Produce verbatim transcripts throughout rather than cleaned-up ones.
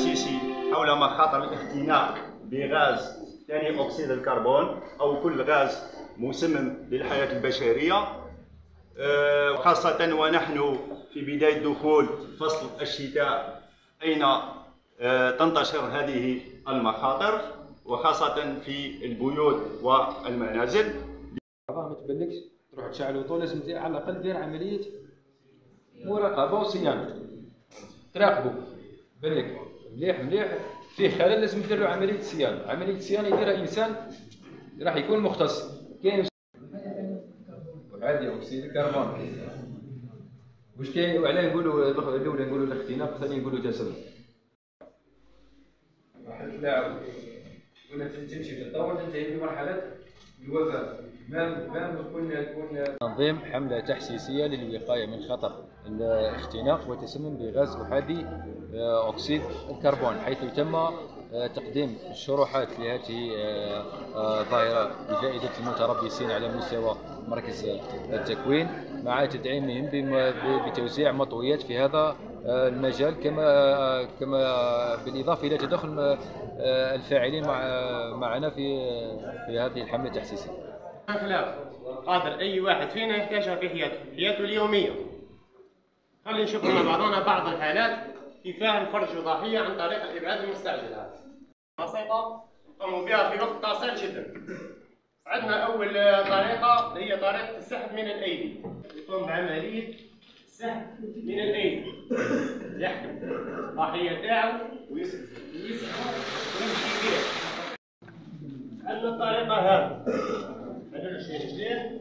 تحسيسي حول مخاطر الاختناق بغاز ثاني اكسيد الكربون او كل غاز مسمم للحياه البشريه، خاصه ونحن في بدايه دخول فصل الشتاء اين تنتشر هذه المخاطر، وخاصه في البيوت والمنازل. ما تبلكش تروح تشعل وطو، لازم دير على الاقل دير عمليه مراقبه وصيانه، تراقبوا بالك مليح مليح فيه خلل لازم دير له عمليه صيانه. عمليه الصيانه يديرها انسان راح يكون مختص. كاين عادي اكسيد الكربون واش كاين، وعلاه نقولوا الاولى نقولوا الاختناق، الثاني نقولوا تسمم. واحد اللاعب ولا تمشي تتطور تنتهي بمرحله الوفاه. تنظيم حملة تحسيسية للوقاية من خطر الاختناق والتسمم بغاز أحادي أكسيد الكربون، حيث تم تقديم الشروحات لهذه الظاهرة بفائدة المتربصين على مستوى مركز التكوين، مع تدعيمهم بتوزيع مطويات في هذا المجال، كما كما بالإضافة إلى تدخل الفاعلين معنا في في هذه الحملة التحسيسية. أخلاق قادر أي واحد فينا يحتاجها في حياته، حياته اليومية. خلينا نشوف مع بعضنا بعض الحالات كيف نفرجوا ضحية عن طريق الإبعاد المستعجل. هذا بسيطة قاموا بها في وقت قصير جدا. عندنا أول طريقة اللي هي طريقة السحب من الأيدي. يقوم بعملية السحب من الأيدي، يحكم الضحية تاعو ويسحب ويسحب ويمشي بها. عندنا الطريقة هذه، ندير شي رجلين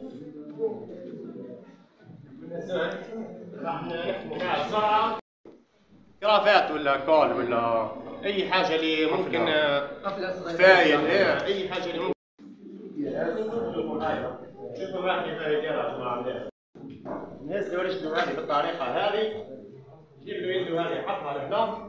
ونسوي راح نحكموا معها بسرعة، كرافات ولا كول ولا أي حاجة اللي ممكن فايل، إيه أي حاجة اللي ممكن. شوفوا واحد كيف يديرها جماعة. الناس اللي رجلوا هذه بالطريقة هذه، يجيب له يده هذه يحطها لهنا.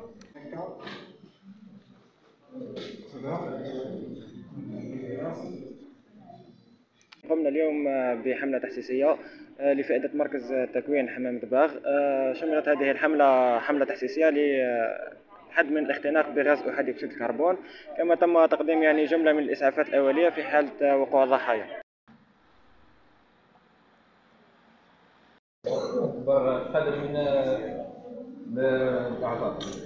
قمنا اليوم بحملة تحسيسية لفائدة مركز تكوين حمام دباغ. شملت هذه الحملة حملة تحسيسية لحد من الاختناق بغاز أحادي أكسيد الكربون، كما تم تقديم يعني جملة من الإسعافات الأولية في حالة وقوع الضحايا. أكبر قدر من الأعضاء.